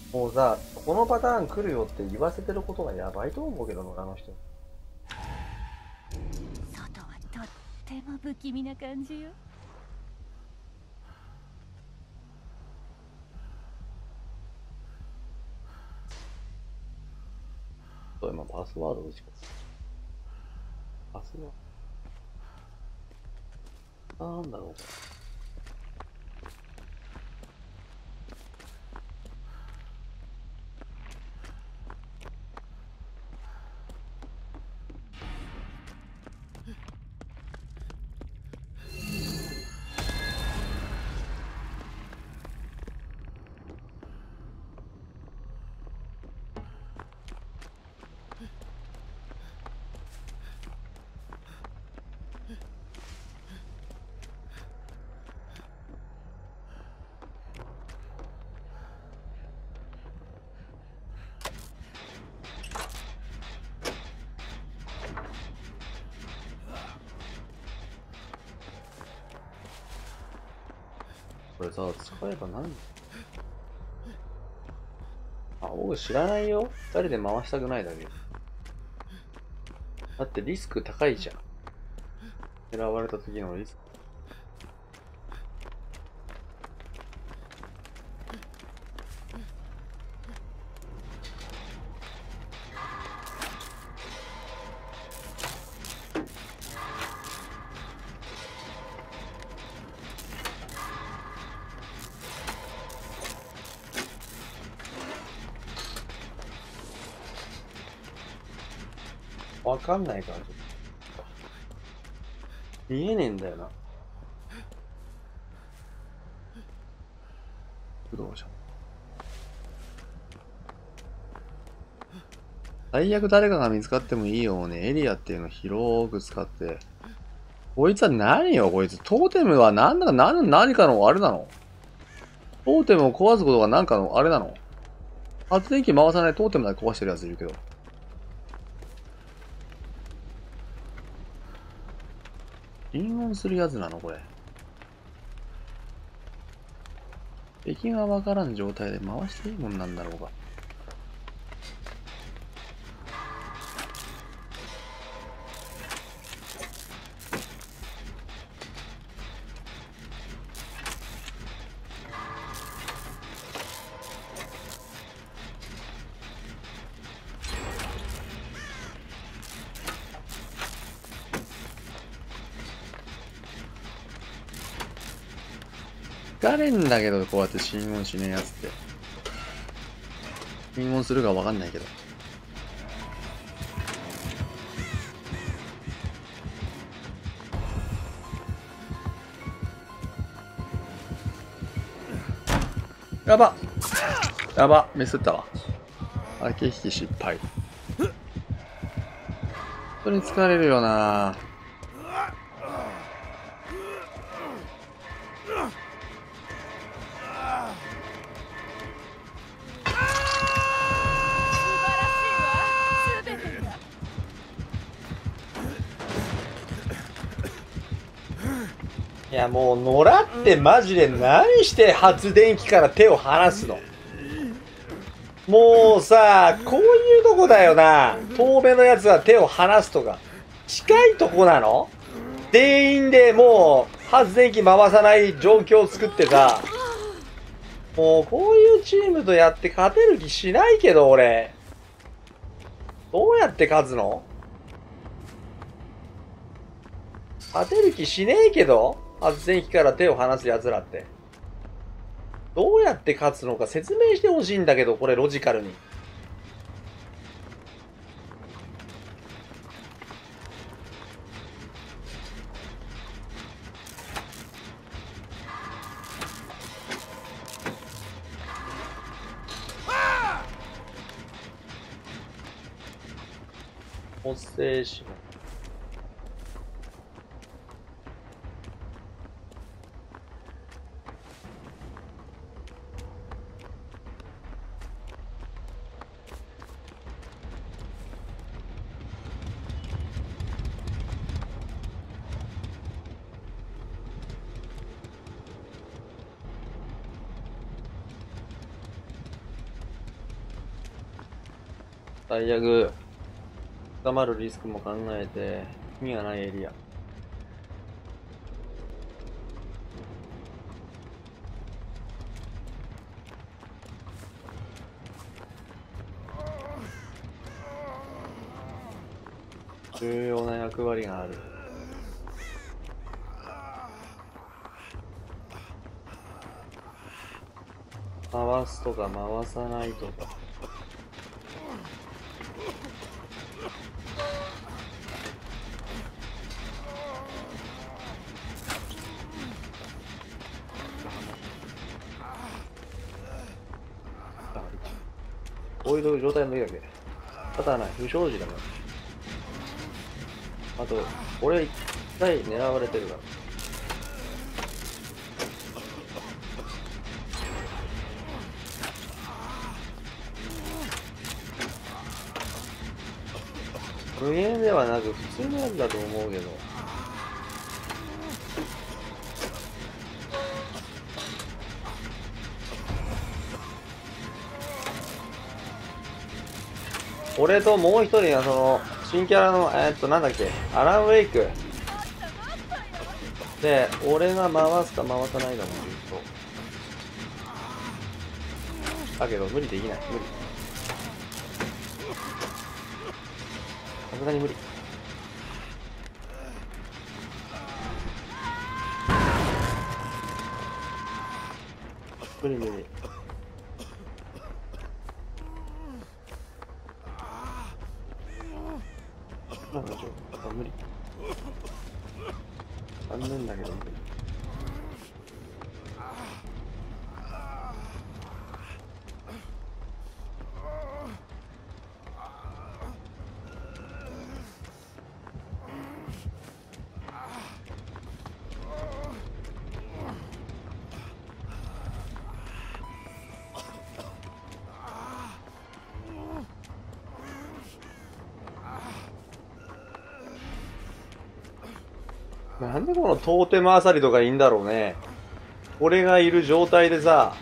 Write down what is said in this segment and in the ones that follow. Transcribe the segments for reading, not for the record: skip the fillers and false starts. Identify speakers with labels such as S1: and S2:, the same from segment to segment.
S1: もうさ、このパターン来るよって言わせてることがやばいと思うけどな、あの人。
S2: 外はとっても不気味な感じよ。
S1: 今パスワード打ち込む。パスワードなんだろう。これさ、使えば何？あ、僕知らないよ。二人で回したくないだけ。だってリスク高いじゃん。狙われた時のリスク。わかんないから、ちょっと。見えねえんだよな。不動者。最悪誰かが見つかってもいいようね、エリアっていうのを広く使って。こいつは何よ、こいつ。トーテムは何かのあれなの？トーテムを壊すことが何かのあれなの？発電機回さないトーテムだけ壊してるやついるけど。引音するやつなのこれ。敵がわからん状態で回していいもんなんだろうか。疲れんだけど、こうやって心音しねえやつって。心音するかわかんないけど。やばやばミスったわ。駆け引き失敗。本当に疲れるよな。いやもう野良ってマジで何して発電機から手を離すの？もうさ、こういうとこだよな。遠目のやつは手を離すとか。近いとこなの？全員でもう発電機回さない状況を作ってさ。もうこういうチームとやって勝てる気しないけど俺。どうやって勝つの？勝てる気しねえけど発電機から手を離す奴らって。どうやって勝つのか説明してほしいんだけど、これロジカルに。補正します。 最悪。捕まるリスクも考えて、意味がないエリア。重要な役割がある。回すとか回さないとか。こういう状態の時だけ。ただない、不祥事だから。あと、俺一回狙われてるから。無限ではなく普通のやつだと思うけど。俺ともう一人がその新キャラのなんだっけ、アラン・ウェイクで、俺が回すか回さないかもずっと。だけど無理できない、無理。さすがに無理。無理無理。なんでしょう。無理。残念だけど無理。なんでこのトーテムあさりとかいいんだろうね。俺がいる状態でさ、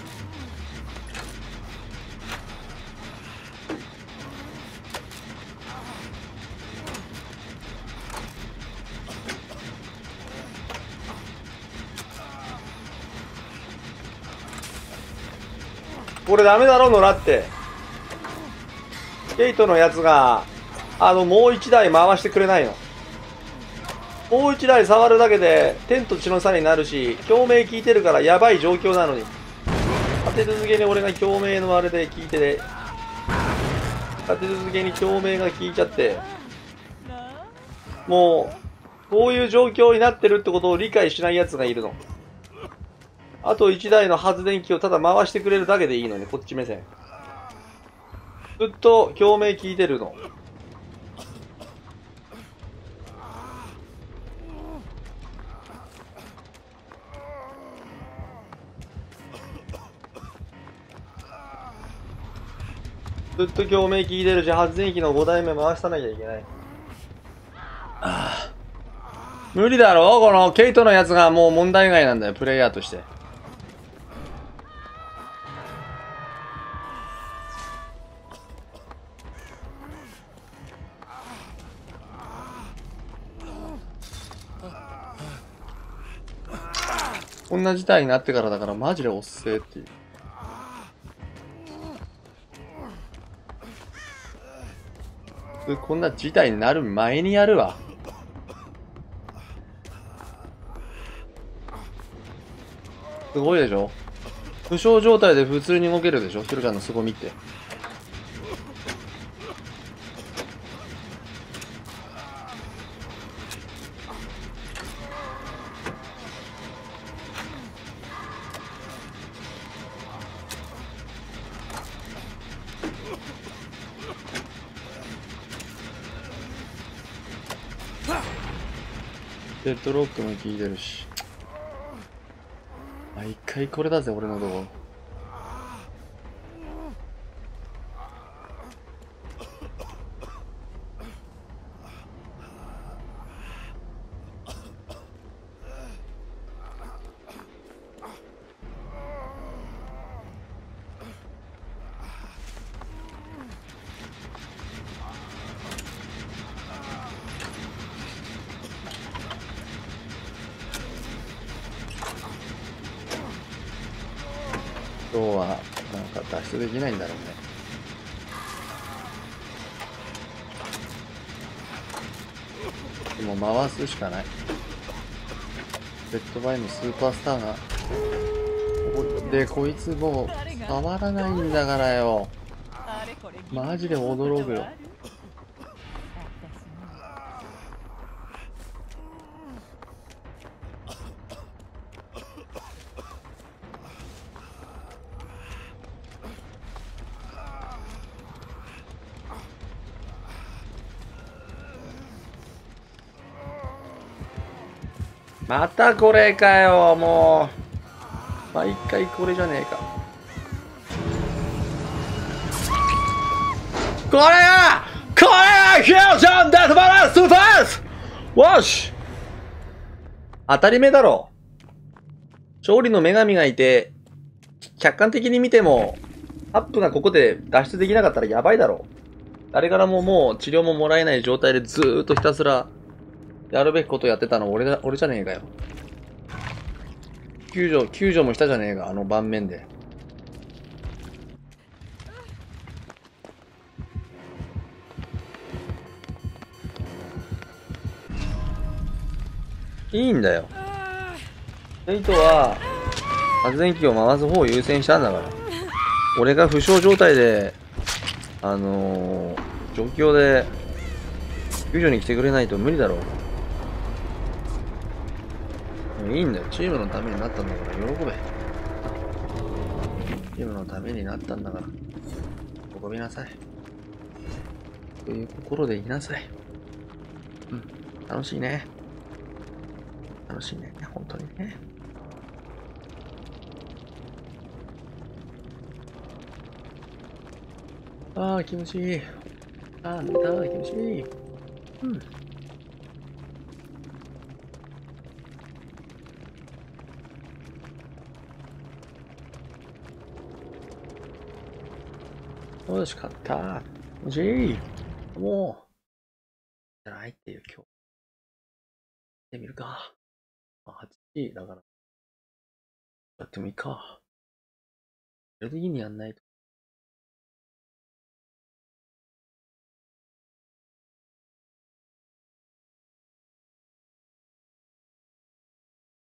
S1: これダメだろ、野良って。ケイトのやつが、もう一台回してくれないの。もう一台触るだけで天と地の差になるし、共鳴効いてるからやばい状況なのに、立て続けに俺が共鳴のあれで効いて、立て続けに共鳴が効いちゃって、もうこういう状況になってるってことを理解しないやつがいるの。あと一台の発電機をただ回してくれるだけでいいのに、こっち目線。ずっと共鳴効いてるの。ずっと共鳴効いてるし、発電機の5台目回さなきゃいけない。無理だろ、このケイトのやつがもう問題外なんだよ、プレイヤーとして。こんな事態になってからだからマジでおっせえっていう。こんな事態になる前にやるわ。すごいでしょ。負傷状態で普通に動けるでしょ、それからの凄みって。デッドロックも効いてるし。毎回これだぜ、俺のとこ。 日はなんか脱出できないんだろうね。でも回すしかない。レッドバイのスーパースターが。で、こいつもう触らないんだからよ。マジで驚くよ。またこれかよ、もう。毎回これじゃねえか。これがフュージョンデッドバランス2ファースよし、当たり前だろ。勝利の女神がいて、客観的に見ても、アップがここで脱出できなかったらやばいだろ。誰からももう治療ももらえない状態でずーっとひたすらやるべきことやってたの俺じゃねえかよ。救助もしたじゃねえか、あの盤面で。いいんだよ。レイトは発電機を回す方を優先したんだから。俺が負傷状態で、状況で救助に来てくれないと無理だろう。いいんだよ。チームのためになったんだから喜べ。チームのためになったんだから喜びなさい。という心でいなさい。うん。楽しいね。楽しいね。本当にね。ああ、気持ちいい。ああ、気持ちいい。うん。よし、勝った。気持ちいい。もう、じゃないっていう今日。やってみるか。8時だから。やってもいいか。それでいいにやんないと。